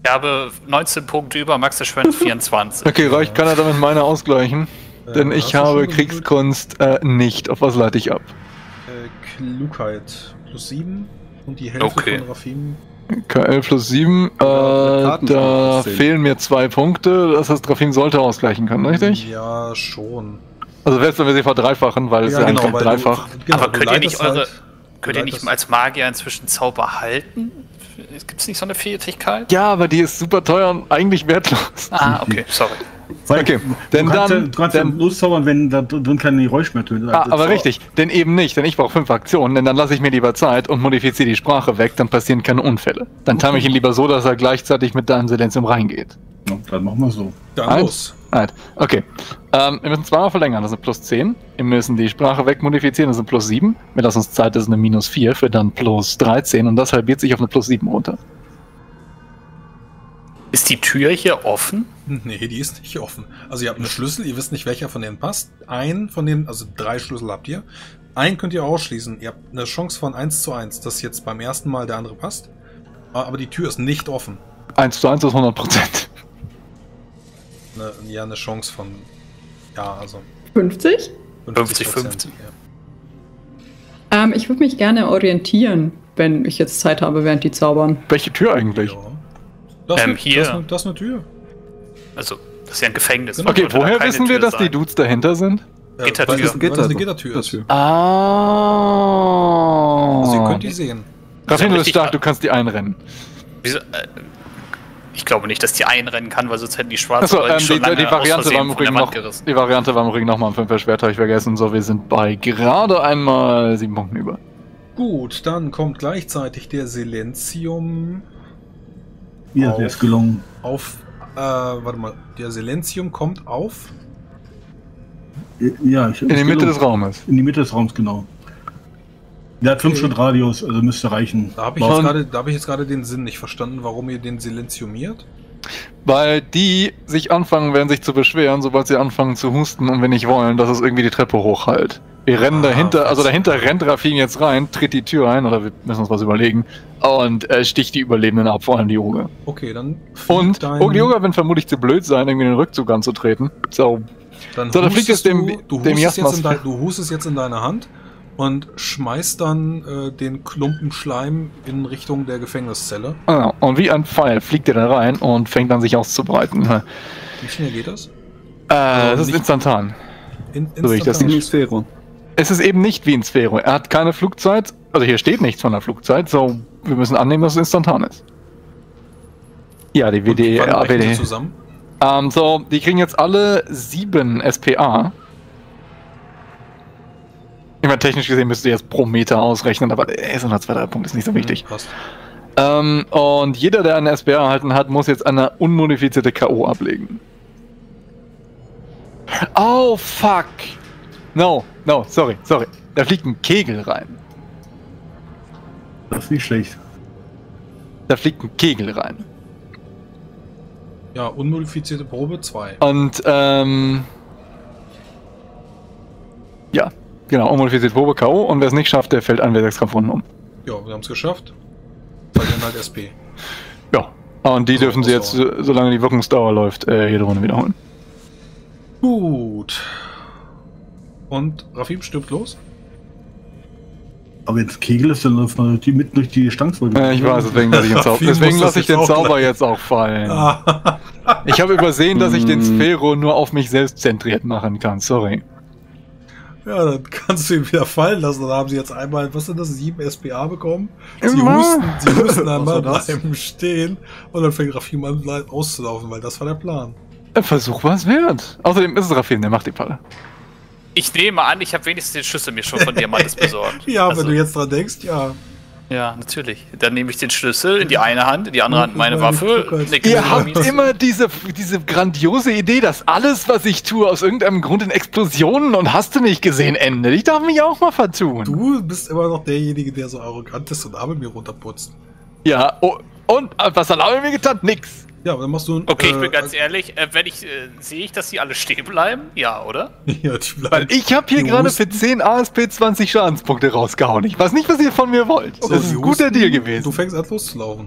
Ich habe 19 Punkte über, Max verschwendet 24. Okay, reicht, kann er damit meine ausgleichen? Denn ich habe Kriegskunst nicht. Auf was leite ich ab? Klugheit +7 und die Hälfte von Rafim. KL +7, da fehlen mir 2 Punkte, das heißt, Rafim sollte ausgleichen können, richtig? Ja, schon. Also selbst wenn wir sie verdreifachen, weil es ja einfach dreifach. Aber könnt ihr nicht könnt ihr nicht als Magier inzwischen Zauber halten? Gibt es nicht so eine Fähigkeit? Ja, aber die ist super teuer und eigentlich wertlos. Ah, okay, sorry. Okay, du kannst ja loszaubern, wenn da drin keine Geräusch mehr tönt. Aber richtig, denn eben nicht, denn ich brauche 5 Aktionen, denn dann lasse ich mir lieber Zeit und modifiziere die Sprache weg, dann passieren keine Unfälle. Dann time ich ihn lieber so, dass er gleichzeitig mit deinem Silenzium reingeht. Ja, dann machen wir so. Dann los. Okay. Wir müssen zweimal verlängern, das sind +10. Wir müssen die Sprache wegmodifizieren, das sind +7. Wir lassen uns Zeit, das ist eine -4 für dann +13 und das halbiert sich auf eine +7 runter. Ist die Tür hier offen? Nee, die ist nicht offen. Also ihr habt einen Schlüssel, ihr wisst nicht, welcher von denen passt. Einen von denen, also 3 Schlüssel habt ihr. Einen könnt ihr ausschließen. Ihr habt eine Chance von 1:1, dass jetzt beim ersten Mal der andere passt. Aber die Tür ist nicht offen. 1:1 ist 100%. Eine Chance von, ja, also 50? 50. Ja. Ich würde mich gerne orientieren, wenn ich jetzt Zeit habe, während die zaubern. Welche Tür eigentlich? Ja. Hier. Das ist eine Tür. Also, das ist ja ein Gefängnis. Okay, woher wissen wir, dass die Dudes dahinter sind? Gittertür. Weil das eine Gittertür ist. Ah. Also ihr könnt die sehen. Rafim, du bist stark, du kannst die einrennen. Wieso? Ich glaube nicht, dass die einrennen kann, weil sonst hätten die schwarze die Variante war im Übrigen nochmal ein 5er Schwert, habe ich vergessen. So, wir sind bei gerade einmal 7 Punkten über. Gut, dann kommt gleichzeitig der Silenzium. Ja, der ist gelungen. Warte mal, der Silenzium kommt auf. Ja, in die Mitte des Raumes. In die Mitte des Raums, genau. Der hat 5 Schritt Radius, also müsste reichen. Da habe ich, jetzt gerade den Sinn nicht verstanden, warum ihr den silenziumiert. Weil die sich anfangen werden, sich zu beschweren, sobald sie anfangen zu husten und wir nicht wollen, dass es irgendwie die Treppe hochhält. Wir rennen dahinter, also dahinter rennt Rafim jetzt rein, tritt die Tür ein, oder wir müssen uns was überlegen, und sticht die Überlebenden ab, vor allem die Yoga. Okay, dann. Und die Yoga werden vermutlich zu blöd sein, irgendwie den Rückzug anzutreten. So, dann fliegt es dem Jasmas. Du hustest jetzt in deine Hand und schmeißt dann den Klumpen Schleim in Richtung der Gefängniszelle. Ah, und wie ein Pfeil fliegt er da rein und fängt an, sich auszubreiten. Wie schnell geht das? Das ist instantan. So wie ich das nicht. Es ist eben nicht wie in Sphero. Er hat keine Flugzeit, also hier steht nichts von der Flugzeit, so wir müssen annehmen, dass es instantan ist. Ja, die WD, AWD. Zusammen? So, die kriegen jetzt alle 7 SPA. Ich meine, technisch gesehen müsst ihr jetzt pro Meter ausrechnen, aber so nach 2-3 Punkte ist nicht so wichtig. Passt. Und jeder, der eine SPA erhalten hat, muss jetzt eine unmodifizierte K.O. ablegen. Oh, fuck! No, sorry. Da fliegt ein Kegel rein. Das ist nicht schlecht. Da fliegt ein Kegel rein. Ja, unmodifizierte Probe 2. Und, ja, genau, unmodifizierte Probe K.O. und wer es nicht schafft, der fällt 1W6 Kampfrunden um. Ja, wir haben es geschafft. Verlieren halt SP. Ja, und die dürfen sie jetzt, solange die Wirkungsdauer läuft, jede Runde wiederholen. Gut. Und Rafim stirbt los? Aber wenn es Kegel ist, dann läuft man mitten durch die Stanzwolke. Ich weiß, deswegen lasse ich den Zauber jetzt auch fallen. Ich habe übersehen, dass ich den Sphero nur auf mich selbst zentriert machen kann, sorry. Ja, dann kannst du ihn wieder fallen lassen. Dann haben sie jetzt einmal, was sind das, 7 SPA bekommen. Sie husten einmal beim Stehen und dann fängt Rafim an auszulaufen, weil das war der Plan. Versuch was wert. Außerdem ist es Rafim, der macht die Falle. Ich nehme an, ich habe wenigstens den Schlüssel mir schon von Diamantes besorgt. Ja, also, wenn du jetzt dran denkst, ja. Ja, natürlich. Dann nehme ich den Schlüssel in die eine Hand, in die andere Hand meine Waffe. Ihr habt immer diese grandiose Idee, dass alles, was ich tue, aus irgendeinem Grund in Explosionen und hast du nicht gesehen endet. Ich darf mich auch mal vertun. Du bist immer noch derjenige, der so arrogant ist und Arme mir runterputzt. Ja, und was hat Arme mir getan? Nix. Ja, aber dann machst du... Okay, ich bin ganz ehrlich, sehe ich, dass die alle stehen bleiben? Ja, oder? Ja, die bleiben. Weil ich habe hier gerade für 10 ASP 20 Schadenspunkte rausgehauen. Ich weiß nicht, was ihr von mir wollt. Das ist ein guter Deal gewesen. Du fängst an loszulaufen.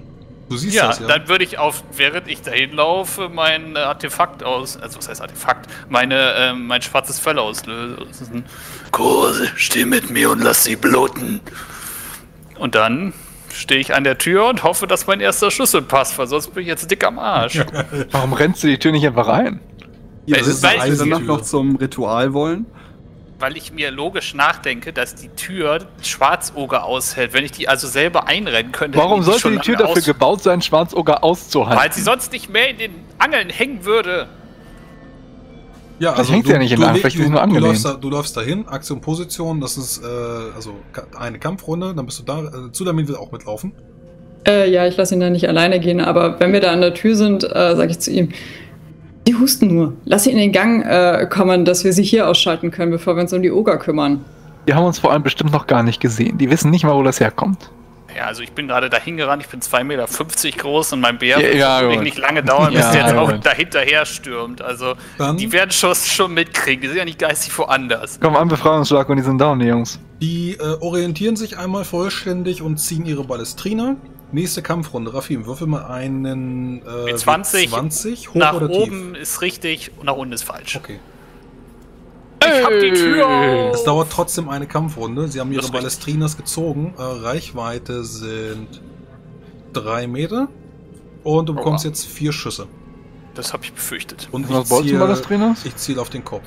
Du siehst Ja, das, ja. dann würde ich während ich dahin laufe, mein Artefakt also was heißt Artefakt? Mein schwarzes Fell auslösen. Kurse, steh mit mir und lass sie bluten. Und dann stehe ich an der Tür und hoffe, dass mein erster Schlüssel passt, weil sonst bin ich jetzt dick am Arsch. Warum rennst du die Tür nicht einfach rein? Ja, das ist weil eine ich danach Eisentür. noch zum Ritual wollen. Weil ich mir logisch nachdenke, dass die Tür Schwarzoger aushält. Wenn ich die also selber einrennen könnte, Warum hätte ich sollte schon die Tür lange dafür gebaut sein, Schwarzoger auszuhalten? Weil sie sonst nicht mehr in den Angeln hängen würde. Ja, Das hängt ja nicht in der Hand, vielleicht ist sie nur angelehnt. Du läufst dahin, Aktion, Position, das ist also eine Kampfrunde, dann bist du da. Zulamin will auch mitlaufen. Ja, ich lasse ihn da nicht alleine gehen, aber wenn wir da an der Tür sind, sage ich zu ihm, die husten nur. Lass sie in den Gang kommen, dass wir sie hier ausschalten können, bevor wir uns um die Oger kümmern. Die haben uns vor allem bestimmt noch gar nicht gesehen. Die wissen nicht mal, wo das herkommt. Ja, also ich bin gerade dahin gerannt, ich bin 2,50 Meter groß und mein Bär Ja, wird gut. nicht lange dauern, bis Ja, der jetzt auch gut. dahinterher stürmt. Also Dann- die werden schon mitkriegen, die sind ja nicht geistig woanders. Komm, an Befreiungsschlag und die sind down, die Jungs. Die orientieren sich einmal vollständig und ziehen ihre Ballestrina. Nächste Kampfrunde. Rafim, würfel mal einen W20. W20. Hoch Nach oder oben ist richtig und nach unten ist falsch. tief? Okay. Ich hab die Tür auf! Es dauert trotzdem eine Kampfrunde. Sie haben ihre Das ist richtig. Ballestrinas gezogen. Reichweite sind 3 Meter. Und du bekommst Oha. jetzt 4 Schüsse. Das habe ich befürchtet. Und Was Bolzenballestrinas? ich ziele auf den Kopf.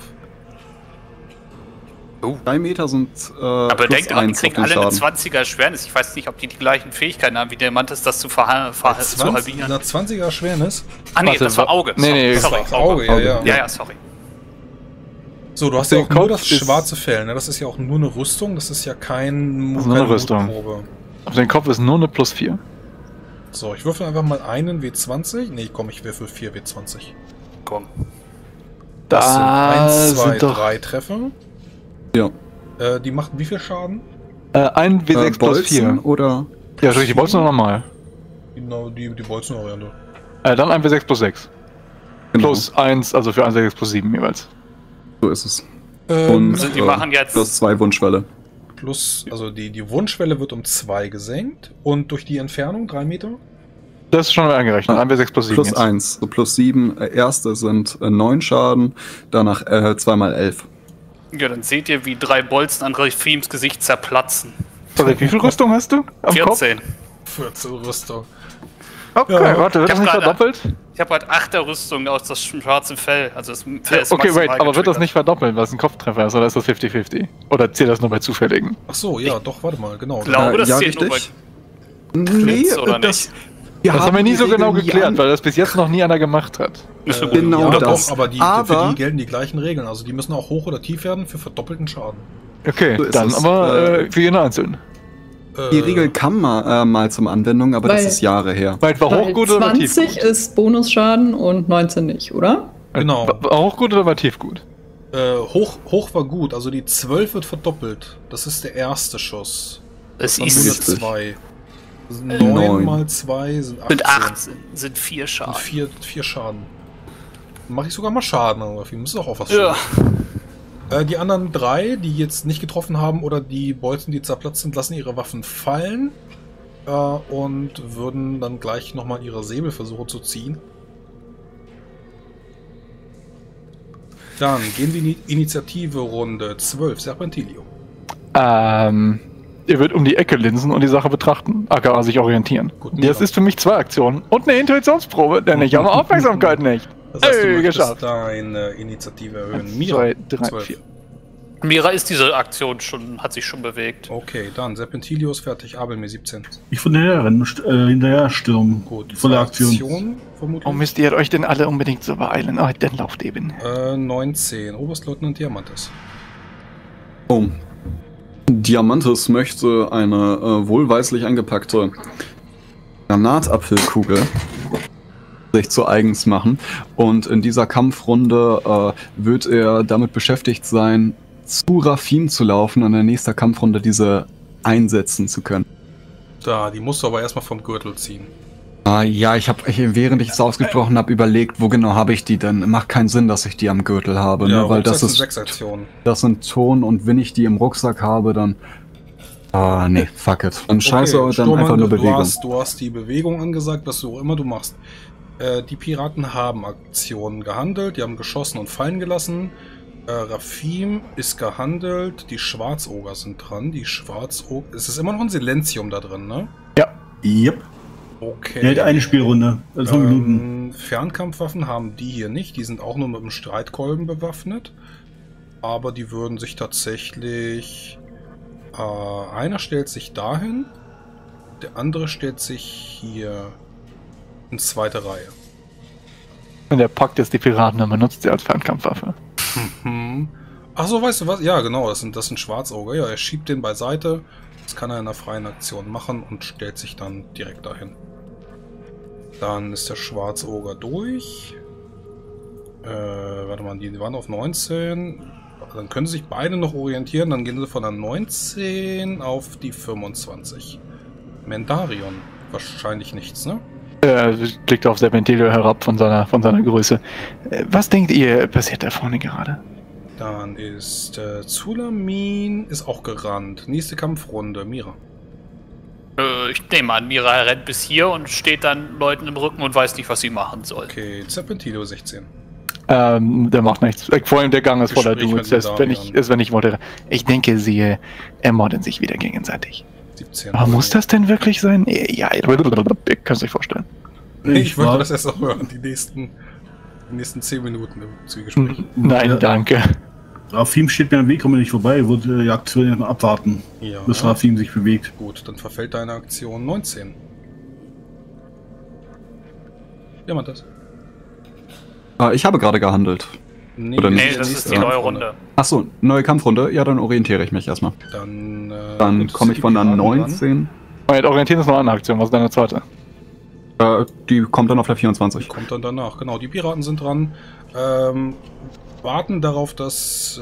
3 Meter sind Aber plus denkt dran, die 1 auf kriegen den alle eine Schaden. 20er Schwernis. Ich weiß nicht, ob die gleichen Fähigkeiten haben wie der Mantis, das zu halbieren. Einer 20er Schwernis. Ah nee, Warte, das war Auge. nee, sorry. Das war Auge, ja, ja. Ja, sorry. So, du hast Den ja auch nur Kopf das ist- schwarze Fell, ne? Das ist ja auch nur eine Rüstung, das ist ja kein Das ist nur eine keine Rüstung. Mutprobe. Auf den Kopf ist nur eine plus 4. So, ich würfel einfach mal einen W20. Nee, komm, ich würfel 4 W20. Komm. Das sind 1, 2, sind doch 3 Treffer. Ja. Die machen wie viel Schaden? ein W6 plus Bolzen 4. oder? Ja, richtig, die Bolzen noch normal. Genau, die Bolzen-Variante. Dann ein W6 plus 6. Genau, Plus 1, also für 1 W6 plus 7 jeweils. so ist es. Und Also die machen jetzt- plus 2 Wunschwelle. also die Wunschwelle wird um 2 gesenkt. Und durch die Entfernung 3 Meter? Das ist schon mal angerechnet. Ein W6 plus 7 Plus jetzt. 1, so plus 7. Erste sind 9 Schaden, danach 2 mal 11. Ja, dann seht ihr, wie 3 Bolzen an Rafims Gesicht zerplatzen. Sorry, wie viel Rüstung hast du? Am 14. 14 Rüstung. Kopf? Okay, Ja. warte, wird Ich das hab nicht gerade- verdoppelt? Ich habe halt 8er Rüstung aus das schwarze Fell. Also das Fell ist Okay, wait, maximal aber wird das getriggert. nicht verdoppelt, weil es ein Kopftreffer ist, oder ist das 50-50? Oder zählt das nur bei zufälligen? Ach so, ja, doch, warte mal, genau. Glaube, das ja, zählt nur bei richtig. Nee, oder das, nicht? Das haben wir nie so genau Regeln nie geklärt, an- weil das bis jetzt noch nie einer gemacht hat. Ist eine gute Genau ja, Idee. das. doch, aber, für Aber- die gelten die gleichen Regeln. Also die müssen auch hoch oder tief werden für verdoppelten Schaden. Okay, So ist dann es. aber für jeden Einzelnen. Die Regel kam mal zum Anwendung, aber das Weil- ist Jahre her. Weit war Weil hochgut oder 20 tiefgut? ist Bonusschaden und 19 nicht, oder? Genau. War hochgut oder war tiefgut? Hoch war gut, also die 12 wird verdoppelt. Das ist der erste Schuss. Es Dann ist, nur richtig. 2. 9 9. mal 2 sind 18. sind 8, sind 4 Schaden. Und 4 Schaden. Dann mache ich sogar mal Schaden, aber das ist auch was Ja. Die anderen 3, die jetzt nicht getroffen haben oder die Bolzen, die zerplatzt sind, lassen ihre Waffen fallen und würden dann gleich nochmal ihre Säbel versuchen zu ziehen. Dann gehen wir in die Initiative Runde 12, Serpentilio. Ihr wird um die Ecke linsen und die Sache betrachten, aka sich orientieren. Gut, Das ja. ist für mich 2 Aktionen und eine Intuitionsprobe, denn ich habe Aufmerksamkeit nicht. Das heißt, du Ey, möchtest geschafft. deine Initiative erhöhen. 1, 2, 3, 12. 4. Mira ist diese Aktion schon, hat sich schon bewegt. Okay, dann Serpentilio ist fertig, Abel mir 17. Ich von hinterher stürmen. Gut, Volle zwei Aktion. Aktionen, vermutlich. Oh, müsst ihr euch denn alle unbedingt so beeilen? Oh, dann lauft eben. 19. Oberstleutnant Diamantes. Oh. Diamantes möchte eine wohlweislich eingepackte Granatapfelkugel sich zu eigens machen. Und in dieser Kampfrunde wird er damit beschäftigt sein, zu Rafim zu laufen und in der nächsten Kampfrunde diese einsetzen zu können. Da, die musst du aber erstmal vom Gürtel ziehen. Ja, während ich es ausgesprochen habe, überlegt, wo genau habe ich die denn? Macht keinen Sinn, dass ich die am Gürtel habe, ne? Weil Rucksack das sind ist 6 Aktionen. das sind Ton und wenn ich die im Rucksack habe, dann Ah, nee, fuck it. Dann scheiße, dann Sturmann, einfach nur Bewegung. Du hast die Bewegung angesagt, was du immer du machst. Die Piraten haben Aktionen gehandelt, die haben geschossen und fallen gelassen. Rafim ist gehandelt, die Schwarzoger sind dran. Die Schwarzoger. Es ist immer noch ein Silenzium da drin, ne? Ja. Yep. Okay. Er hält eine Spielrunde. Also 5 Minuten. Fernkampfwaffen haben die hier nicht. Die sind auch nur mit dem Streitkolben bewaffnet. Aber die würden sich tatsächlich... einer stellt sich dahin. Der andere stellt sich hier in zweite Reihe. Und der packt jetzt die Piraten und benutzt sie als Fernkampfwaffe. Ach so, weißt du was? Ja, genau, das sind Schwarzoger. Ja, er schiebt den beiseite. Das kann er in einer freien Aktion machen und stellt sich dann direkt dahin. Dann ist der Schwarzoger durch. Warte mal, die waren auf 19. Dann können sie sich beide noch orientieren. Dann gehen sie von der 19 auf die 25. Mendarion. Wahrscheinlich nichts, ne? Er blickt auf Serpentilio herab von seiner Größe. Was denkt ihr, passiert da vorne gerade? Dann ist Zulamin ist auch gerannt. Nächste Kampfrunde, Mira. Ich nehme an, Mira rennt bis hier und steht dann Leuten im Rücken und weiß nicht, was sie machen soll. Okay, Serpentilio 16. Der macht nichts. Vor allem der Gang ist voller Gespräch Dudes. mit Wenn ich wollte. Ich denke, sie ermorden sich wieder gegenseitig. 17. Aber muss das denn wirklich sein? Ja, ihr könnt es euch vorstellen. Ich wollte das erst auch hören, die nächsten 10 Minuten im Zwiegespräch. Nein, Ja. danke. Rafim steht mir am Weg, kommen wir nicht vorbei. Ich würde die Aktion abwarten, Ja. bis Rafim sich bewegt. Gut, dann verfällt deine Aktion 19. Ja, man das. Ich habe gerade gehandelt. Oder Nee, nicht? das ist die neue Runde. Achso, neue Kampfrunde? Ja, dann orientiere ich mich erstmal. Dann Komme ich von der 19. Moment, orientieren ist noch eine Aktion. Was ist deine zweite? Die kommt dann auf der 24. Kommt dann danach. Genau, die Piraten sind dran. Warten darauf, dass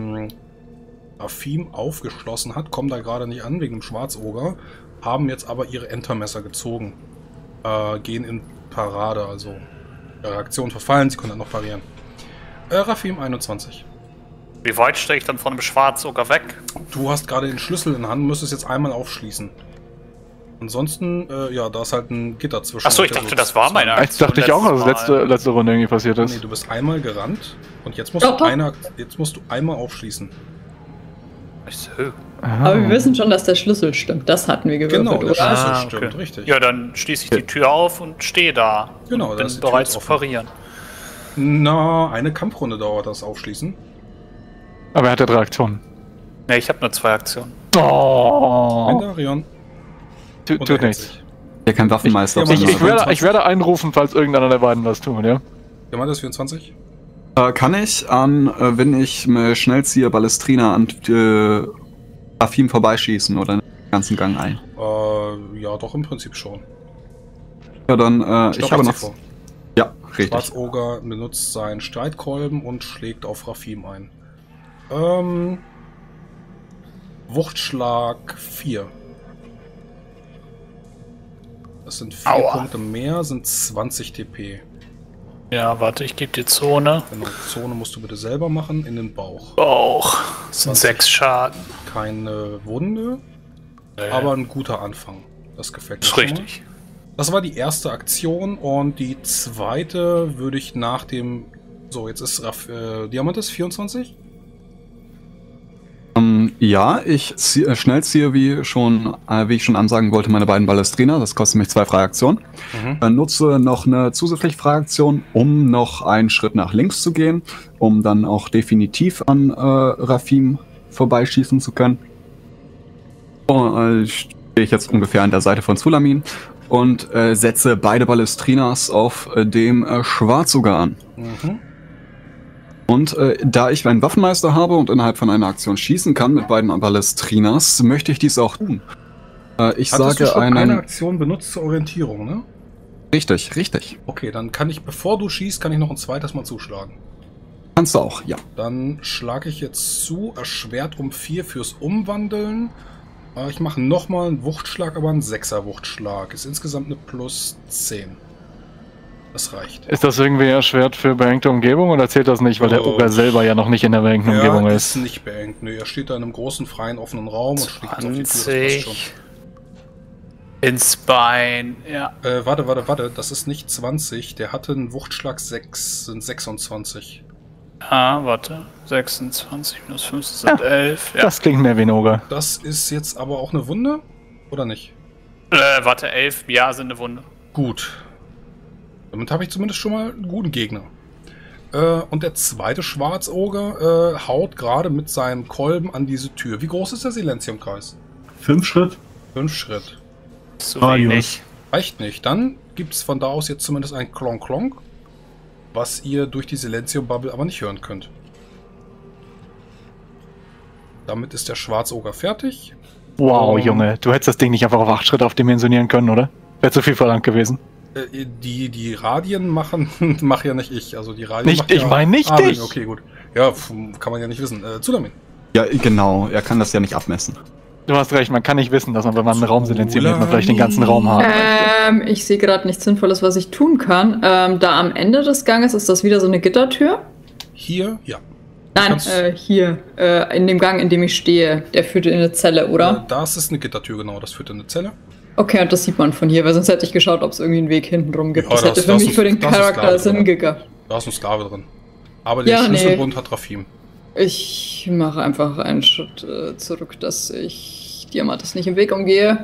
Rafim aufgeschlossen hat. Kommen da gerade nicht an wegen dem Schwarzoger. Haben jetzt aber ihre Entermesser gezogen. Gehen in Parade, also ihre Aktion verfallen. Sie können dann noch parieren. Rafim 21. Wie weit stehe ich dann von dem Schwarzoger weg? Du hast gerade den Schlüssel in der Hand, müsstest jetzt einmal aufschließen. Ansonsten, ja, da ist halt ein Gitter zwischen. Achso, ich dachte, das war meine Jetzt dachte ich auch, dass das letzte Runde irgendwie passiert Nee, ist. du bist einmal gerannt und jetzt musst du einmal aufschließen. So. Aber wir wissen schon, dass der Schlüssel stimmt. Das hatten wir gewürfelt, Genau, der oder? Schlüssel Ah, stimmt, okay. richtig. Ja, dann schließe ich die Tür auf und stehe da. Genau, und da bin ist die Tür bereit jetzt zu offen. parieren. Na, eine Kampfrunde dauert das Aufschließen. Aber er hat ja 3 Aktionen. Ne, ich habe nur 2 Aktionen. Oh. Mendarion. Tut nichts. Ja, kein Waffenmeister. Ich- auf ich- seiner ich Seite. Ich werde einrufen, falls irgendeiner der beiden was tun, ja? Ja, mal das 24? Kann ich wenn ich schnell ziehe, Ballestrina an Rafim vorbeischießen oder den ganzen Gang ein? Ja, doch, im Prinzip schon. Ja, dann, Stopp, ich habe zieh noch... vor. Ja, richtig. Schwarzoger benutzt seinen Streitkolben und schlägt auf Rafim ein. Wuchtschlag 4. Das sind 4 Aua. Punkte mehr, sind 20 TP. Ja, warte, ich gebe dir Zone. Genau, Zone musst du bitte selber machen, in den Bauch. Bauch. Das sind 20. 6 Schaden. Keine Wunde, aber ein guter Anfang. Das gefällt mir Ist schon mal. richtig. Das war die erste Aktion und die zweite würde ich nach dem... So, jetzt ist Diamantes 24? Ja, ich schnell ziehe, wie ich schon ansagen wollte, meine beiden Ballestrina. Das kostet mich 2 freie Aktionen. Nutze noch eine zusätzliche freie Aktion, um noch einen Schritt nach links zu gehen, um dann auch definitiv an Rafim vorbeischießen zu können. Stehe ich jetzt ungefähr an der Seite von Zulamin und setze beide Ballestrinas auf dem Schwarzoger an. Und da ich einen Waffenmeister habe und innerhalb von einer Aktion schießen kann mit beiden Ballestrinas, möchte ich dies auch tun. Ich Hattest du sage schon eine einen... Aktion benutzt zur Orientierung, ne? Richtig, richtig. Okay, dann kann ich, bevor du schießt, kann ich noch ein zweites Mal zuschlagen. Kannst du auch, ja. Dann schlage ich jetzt zu, erschwert um 4 fürs Umwandeln. Ich mache nochmal einen Wuchtschlag, aber einen 6er Wuchtschlag. Ist insgesamt eine plus 10. Das reicht. Ist das irgendwie erschwert für beengte Umgebung oder zählt das nicht, weil der Ogre selber ja noch nicht in der beengten Umgebung ist? Ist nicht beengt. Nö, er steht da in einem großen, freien, offenen Raum und fliegt auf die Tür. Das passt schon. Ins Bein, ja. Warte. Das ist nicht 20. Der hatte einen Wuchtschlag 6, sind 26. Ah, warte. 26 minus 5 sind 11. Ja. Das klingt mehr wie ein Ogre. Das ist jetzt aber auch eine Wunde? Oder nicht? Warte, 11. Ja, sind eine Wunde. Gut. Damit habe ich zumindest schon mal einen guten Gegner. Und der zweite Schwarzoger haut gerade mit seinem Kolben an diese Tür. Wie groß ist der Silenziumkreis? 5 Schritt. 5 Schritt. Zu wenig. Reicht nicht. Dann gibt es von da aus jetzt zumindest ein Klonk-Klonk, was ihr durch die Silenzium-Bubble aber nicht hören könnt. Damit ist der Schwarzoger fertig. Wow, Junge, du hättest das Ding nicht einfach auf 8 Schritte aufdimensionieren können, oder? Wäre zu viel verlangt gewesen. Die Radien machen, mach ja nicht ich. Also die Radien nicht, ich meine nicht dich. Okay, gut. Ja, kann man ja nicht wissen. Zudamin. Ja, genau. Er kann das ja nicht abmessen. Du hast recht, man kann nicht wissen, dass man, wenn man einen Raum silenziert, man vielleicht den ganzen Raum haben. Ich sehe gerade nichts Sinnvolles, was ich tun kann. Da am Ende des Ganges ist das wieder so eine Gittertür? Hier, ja. Nein, hier, in dem Gang, in dem ich stehe. Der führt in eine Zelle, oder? Das ist eine Gittertür, genau. Das führt in eine Zelle. Okay, und das sieht man von hier, weil sonst hätte ich geschaut, ob es irgendwie einen Weg hinten rum gibt. Ja, das hätte für mich für den Charakter Sinn gehabt. Da ist ein Sklave drin. Aber der Schlüsselbund hat Rafim. Ich mache einfach einen Schritt zurück, dass ich Diamantis nicht im Weg umgehe.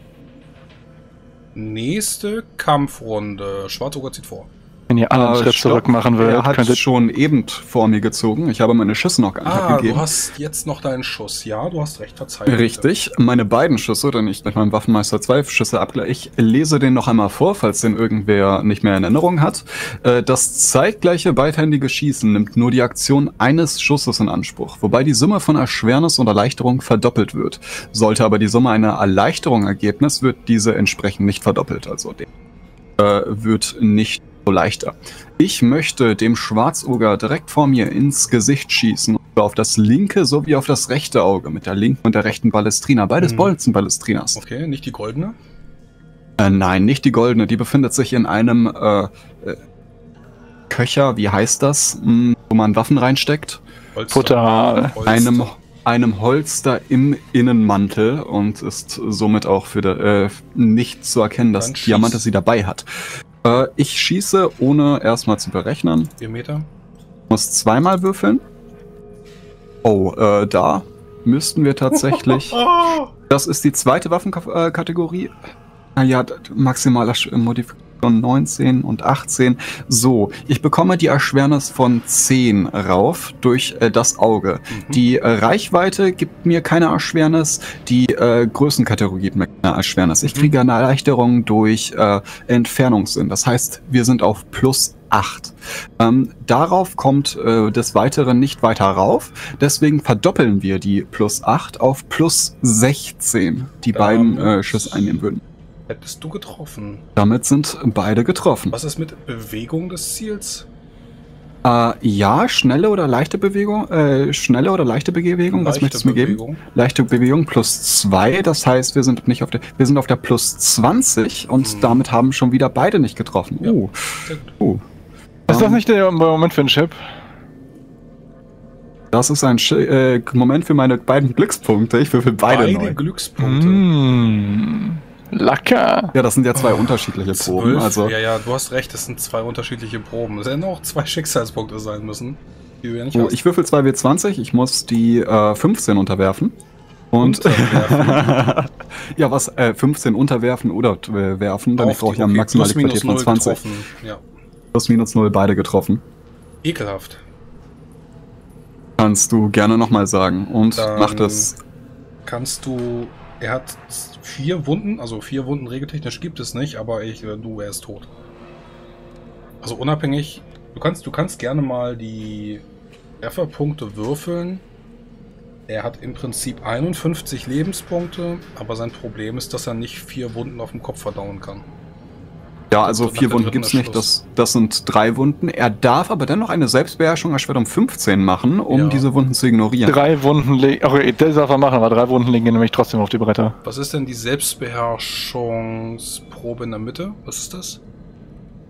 Nächste Kampfrunde. Schwarzoger zieht vor. Wenn ihr einen Schritt zurück machen würdet, er hat schon eben vor mir gezogen. Ich habe meine Schüsse noch gar nicht abgegeben. Du hast jetzt noch deinen Schuss. Ja, du hast recht, Verzeihung. Richtig. Meine beiden Schüsse, denn ich mit meinem Waffenmeister 2 Schüsse abgleiche. Ich lese den noch einmal vor, falls den irgendwer nicht mehr in Erinnerung hat. Das zeitgleiche beidhändige Schießen nimmt nur die Aktion eines Schusses in Anspruch, wobei die Summe von Erschwernis und Erleichterung verdoppelt wird. Sollte aber die Summe einer Erleichterung Ergebnis, wird diese entsprechend nicht verdoppelt. Also wird nicht so leichter. Ich möchte dem Schwarzoger direkt vor mir ins Gesicht schießen. Auf das linke sowie auf das rechte Auge. Mit der linken und der rechten Ballestrina. Beides Bolzenballestrinas. Okay, nicht die goldene? Nein, nicht die goldene. Die befindet sich in einem Köcher, wie heißt das? Wo man Waffen reinsteckt. Futter. Einem Holster im Innenmantel und ist somit auch für nicht zu erkennen, dass Diamantis sie dabei hat. Ich schieße, ohne erstmal zu berechnen. 4 Meter. Muss zweimal würfeln. Oh, da müssten wir tatsächlich... Das ist die zweite Waffenkategorie. Ja, maximaler Modifikation 19 und 18. So, ich bekomme die Erschwernis von 10 rauf durch das Auge. Die Reichweite gibt mir keine Erschwernis, die Größenkategorie gibt mir keine Erschwernis. Ich kriege eine Erleichterung durch Entfernungssinn. Das heißt, wir sind auf plus 8. Darauf kommt des Weiteren nicht weiter rauf. Deswegen verdoppeln wir die plus 8 auf plus 16, die beiden Schüsse einnehmen würden. Hättest du getroffen? Damit sind beide getroffen. Was ist mit Bewegung des Ziels? Ja, schnelle oder leichte Bewegung. Schnelle oder leichte Bewegung. Was möchtest du mir geben? Leichte Bewegung plus 2. Das heißt, wir sind nicht wir sind auf der plus 20 und damit haben schon wieder beide nicht getroffen. Ja. Ist das nicht der Moment für einen Chip? Das ist ein Moment für meine beiden Glückspunkte. Ich würfel beide Glückspunkte. Lecker. Ja, das sind ja zwei unterschiedliche Proben. Also ja, du hast recht, das sind zwei unterschiedliche Proben. Es hätten auch 2 Schicksalspunkte sein müssen. Die du ja nicht hast. Ich würfel 2W20, ich muss die 15 unterwerfen. Und ja, 15 unterwerfen oder werfen, dann brauche ich ja maximal die Qualität von 20. Ja. Plus minus 0, beide getroffen. Ekelhaft. Kannst du gerne nochmal sagen. Und dann mach das. Kannst du. Er hat 4 Wunden, also 4 Wunden regeltechnisch gibt es nicht, aber er ist tot. Also unabhängig, du kannst gerne mal die Trefferpunkte würfeln. Er hat im Prinzip 51 Lebenspunkte, aber sein Problem ist, dass er nicht 4 Wunden auf dem Kopf verdauen kann. Ja, also 4 Wunden gibt es nicht, das sind 3 Wunden. Er darf aber dennoch eine Selbstbeherrschung erschwert um 15 machen, um diese Wunden zu ignorieren. 3 Wunden liegen, okay, das darf er machen, aber 3 Wunden liegen nämlich trotzdem auf die Bretter. Was ist denn die Selbstbeherrschungsprobe in der Mitte? Was ist das?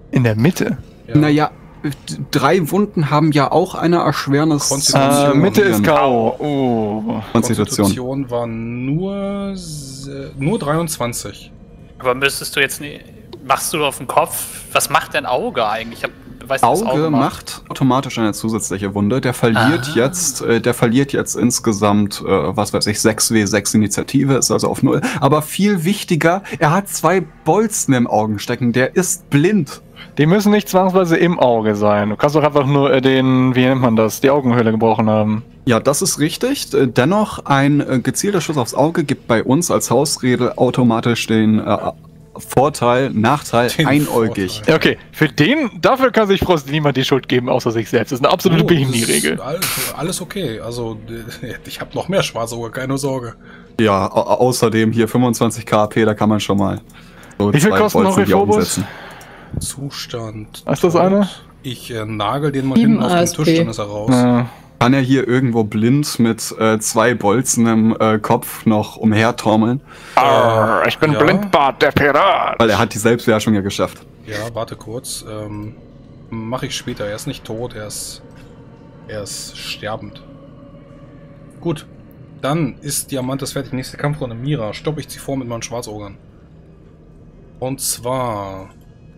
In der Mitte? Ja. Naja, 3 Wunden haben ja auch eine Erschwernis. Konstitution. Mitte ist K.O. Oh. Konstitution. War nur 23. Aber müsstest du jetzt nicht. Machst du auf den Kopf? Was macht dein Auge eigentlich? Weißt du, was Auge macht automatisch eine zusätzliche Wunde. Der verliert jetzt insgesamt, was weiß ich, 6W6 Initiative, ist also auf 0. Aber viel wichtiger, er hat 2 Bolzen im Augen stecken. Der ist blind. Die müssen nicht zwangsweise im Auge sein. Du kannst doch einfach nur wie nennt man das, die Augenhöhle gebrochen haben. Ja, das ist richtig. Dennoch, ein gezielter Schuss aufs Auge gibt bei uns als Hausregel automatisch den Nachteil, einäugig. Vorteil. Ja, okay, dafür kann sich Frost niemand die Schuld geben, außer sich selbst. Das ist eine absolute Behindie-Regel. Alles okay. Also, ich habe noch mehr Schwarzauge, keine Sorge. Ja, außerdem hier 25 KP, da kann man schon mal so Wie viel 2 kosten noch Bolzen in die Augen Rephobos? setzen. Zustand. Ist das eine? Ich nagel den mal 7 hinten auf den ASP. Tisch, dann ist er raus. Kann er hier irgendwo blind mit 2 Bolzen im Kopf noch umhertormeln? Ich bin Ja. Blindbart, der Pirat. Weil er hat die Selbstbeherrschung ja geschafft. Ja, warte kurz. Mache ich später. Er ist nicht tot, er ist sterbend. Gut. Dann ist Diamantes fertig. Nächste Kampfrunde. Mira, stoppe ich sie vor mit meinen Schwarzogern. Und zwar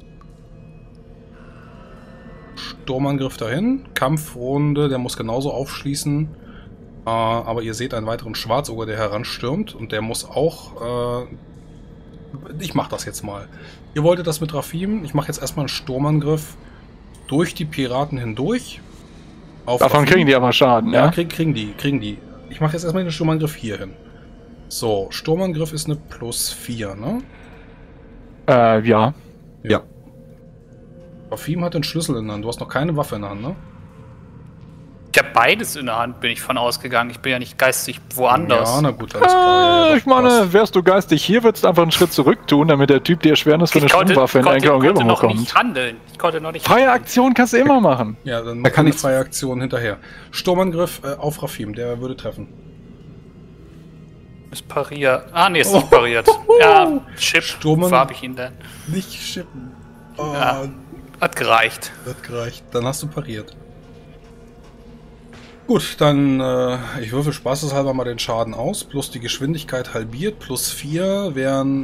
Sturmangriff dahin. Kampfrunde, der muss genauso aufschließen. Aber ihr seht einen weiteren Schwarzoger, der heranstürmt. Und der muss auch... ich mache das jetzt mal. Ihr wolltet das mit Rafim. Ich mache jetzt erstmal einen Sturmangriff durch die Piraten hindurch. Auf Davon Rafim. kriegen die aber Schaden, Ja, ja? kriegen die. Ich mache jetzt erstmal den Sturmangriff hier hin. So, Sturmangriff ist eine +4, ne? Ja. Ja. Rafim hat den Schlüssel in der Hand. Du hast noch keine Waffe in der Hand, ne? Ich habe beides in der Hand, bin ich von ausgegangen. Ich bin ja nicht geistig woanders. Ja, na gut, alles klar. Ja, Ich meine, wärst du geistig hier, würdest du einfach einen Schritt zurück tun, damit der Typ die Erschwernis für eine Sturmwaffe in eine Umgebung noch bekommt. nicht handeln. Ich konnte noch nicht Freie handeln. Aktion kannst du immer machen. Ja, dann Da mach kann eine ich- freie Aktion hinterher. Sturmangriff auf Rafim, der würde treffen. Ist pariert. Nee, ist nicht pariert. Ja, Chip. Sturmen- Wo habe ich ihn denn? Nicht schippen. Oh, Ja. Hat gereicht. das hat gereicht. Dann hast du pariert. Gut, dann ich würfel spaßeshalber mal den Schaden aus. Plus die Geschwindigkeit halbiert. Plus 4 wären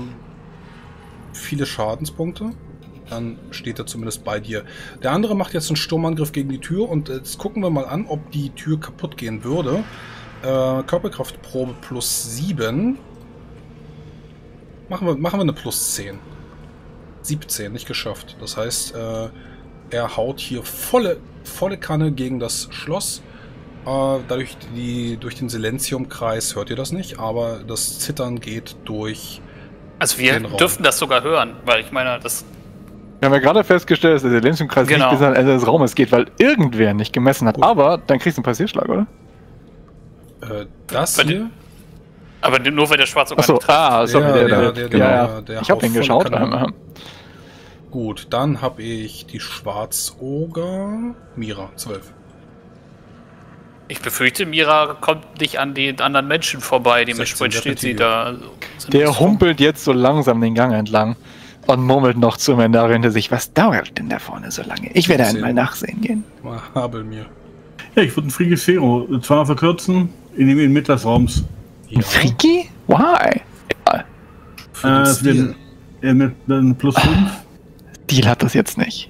viele Schadenspunkte. Dann steht er zumindest bei dir. Der andere macht jetzt einen Sturmangriff gegen die Tür. Und jetzt gucken wir mal an, ob die Tür kaputt gehen würde. Körperkraftprobe plus 7. Machen wir eine plus 10. 17, nicht geschafft. Das heißt, er haut hier volle Kanne gegen das Schloss. Dadurch durch den Silentiumkreis hört ihr das nicht, aber das Zittern geht durch. Also wir Den Raum. dürften das sogar hören, weil ich meine, das... Wir haben ja gerade festgestellt, dass der Silentiumkreis Genau. nicht bis ans Ende des Raumes geht, weil irgendwer nicht gemessen hat. Gut. Aber dann kriegst du einen Passierschlag, oder? Das Bei hier. Aber nur weil der Schwarze Achso, sorry, der ich hab haut ihn volle geschaut. Kanne. Gut, dann habe ich die Schwarzoger. Mira, 12. Ich befürchte, Mira kommt nicht an den anderen Menschen vorbei. 16 Dementsprechend steht sie definitiv. da. Also, sind Der das humpelt jetzt so langsam den Gang entlang und murmelt noch zu Mendari hinter sich. Was dauert denn da vorne so lange? Ich werde einmal nachsehen gehen. Mal Habel mir. Ja, ich würde einen Frigicero zweimal verkürzen, in den Mitte des Raums. Ja, Friki? Why? Egal. für den Stil. Mit einem plus 5. Deal hat das jetzt nicht.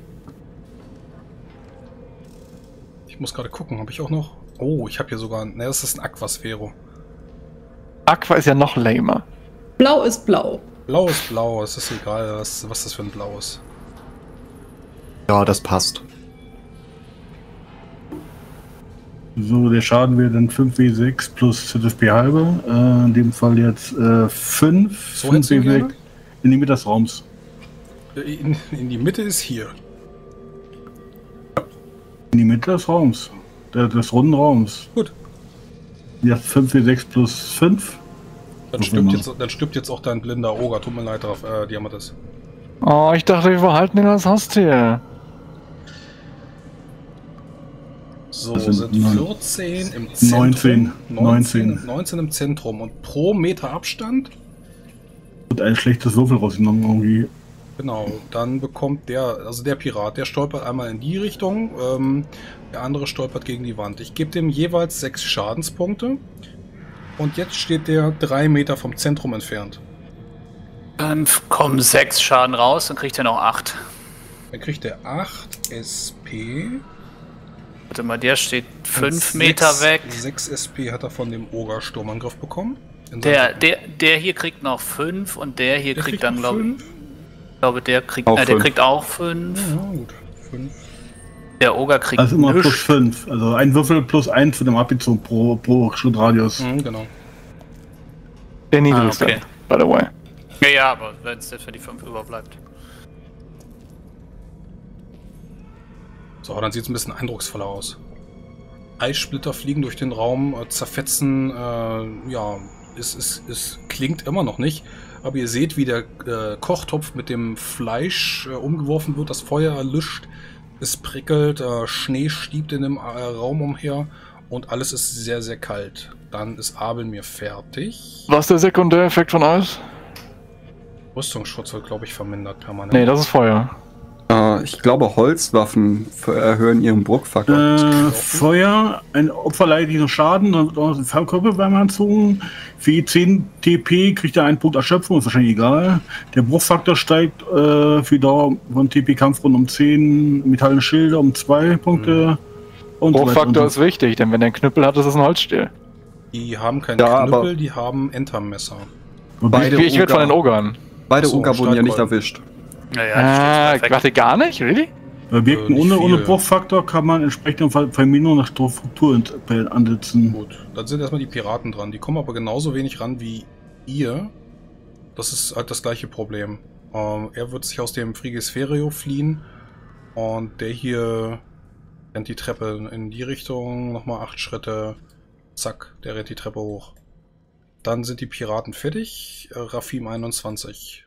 Ich muss gerade gucken, habe ich auch noch. Oh, ich habe hier sogar. Ne, das ist ein Aquasphero. Aqua ist ja noch lamer. Blau ist blau. Blau ist blau, es ist egal, was das für ein Blau ist. Ja, das passt. So, der Schaden wäre dann 5W6 plus ZFP halber. In dem Fall jetzt 5. So hättest du gerne? In die Mitte des Raums. In die Mitte ist hier. In die Mitte des Raums. Des runden Raums. Gut. Jetzt 5W6 plus 5. Dann stirbt jetzt auch dein blinder Oger. Tut mir leid, Diamantes. Oh, ich dachte, wir verhalten ihn als Haustier. So, Das sind sind 14 im Zentrum. 19 im Zentrum. Und pro Meter Abstand. Wird ein schlechtes Würfel rausgenommen irgendwie. Genau, dann bekommt der Pirat, der stolpert einmal in die Richtung, der andere stolpert gegen die Wand. Ich gebe dem jeweils 6 Schadenspunkte. Und jetzt steht der 3 Meter vom Zentrum entfernt. Dann kommen 6 Schaden raus, dann kriegt er noch 8. Dann kriegt er 8 SP. Warte mal, der steht 5 Meter weg. 6 SP hat er von dem Ogre-Sturmangriff bekommen. Der hier kriegt noch 5 und der hier kriegt dann, glaube ich... Ich glaube, der kriegt auch 5. Ja, gut. 5. Der Ogre kriegt also immer nichts. plus 5. Also ein Würfel plus 1 für den Abzug pro Schrittradius. Genau. Der niedrigste, okay. by the way. Ja, aber wenn es für die 5 überbleibt. So, dann sieht es ein bisschen eindrucksvoller aus. Eissplitter fliegen durch den Raum, zerfetzen, ja, es klingt immer noch nicht. Aber ihr seht, wie der Kochtopf mit dem Fleisch umgeworfen wird, das Feuer erlischt, es prickelt, Schnee stiebt in dem Raum umher und alles ist sehr, sehr kalt. Dann ist Abel mir fertig. Was ist der Sekundäreffekt von Eis? Rüstungsschutz wird, glaube ich, vermindert permanent. Nee, das ist Feuer. Ich glaube, Holzwaffen erhöhen ihren Bruchfaktor. Feuer, ein Opfer leidet diesen Schaden, dann wird auch ein Fernkörperwärme anzogen. Für die 10 TP kriegt er einen Punkt Erschöpfung, ist wahrscheinlich egal. Der Bruchfaktor steigt für die Dauer von TP-Kampfrunden um 10, metallene Schilde um 2 Punkte. Und Bruchfaktor ist wichtig, denn wenn der einen Knüppel hat, ist es ein Holzstiel. Die haben keine Knüppel, die haben Entermesser. Ich rede von den Ogern. Beide So, Oger wurden ja nicht Streitkolben. erwischt. Warte, gar nicht? Really? Bei Objekten Nicht ohne viel. Bruchfaktor kann man entsprechend Verminderung nach Struktur ansetzen. Gut, dann sind erstmal die Piraten dran. Die kommen aber genauso wenig ran wie ihr. Das ist halt das gleiche Problem. Er wird sich aus dem Frigisferio fliehen. Und der hier rennt die Treppe in die Richtung. Nochmal 8 Schritte. Zack, der rennt die Treppe hoch. Dann sind die Piraten fertig. Rafim 21.